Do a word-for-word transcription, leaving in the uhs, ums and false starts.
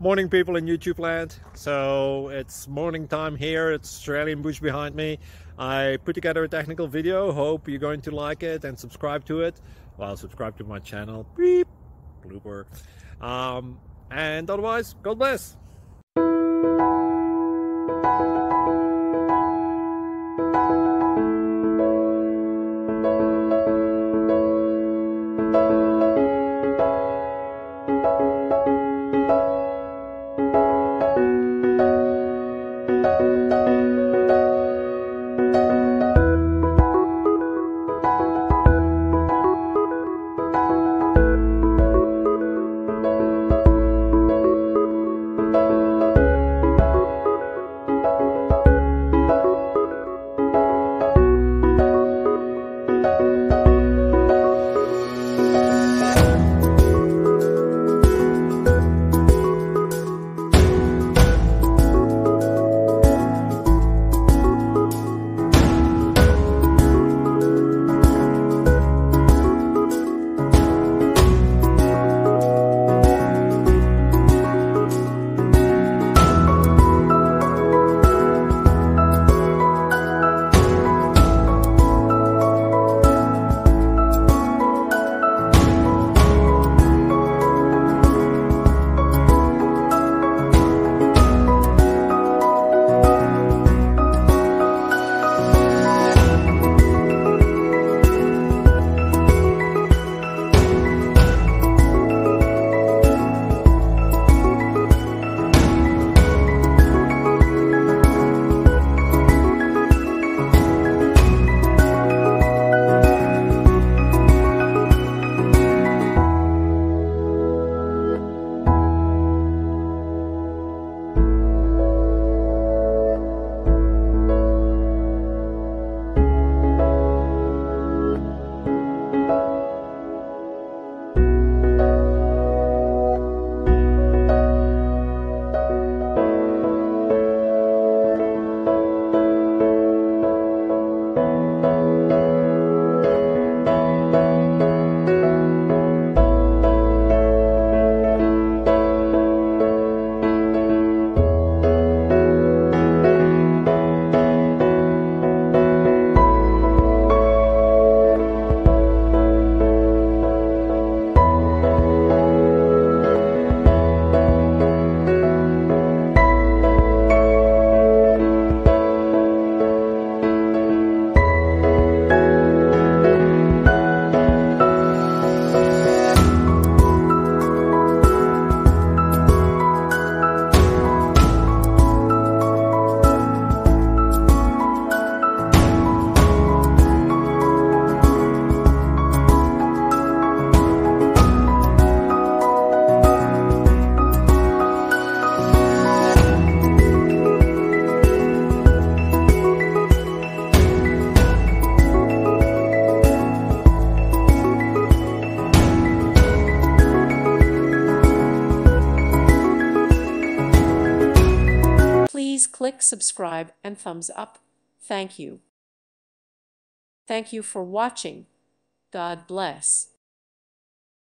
Morning, people in YouTube land. So it's morning time here. It's Australian bush behind me. I put together a technical video. Hope you're going to like it and subscribe to it. Well, subscribe to my channel. Beep. Blooper. Um, and otherwise, God bless. Please click subscribe and thumbs up. Thank you. Thank you for watching. God bless.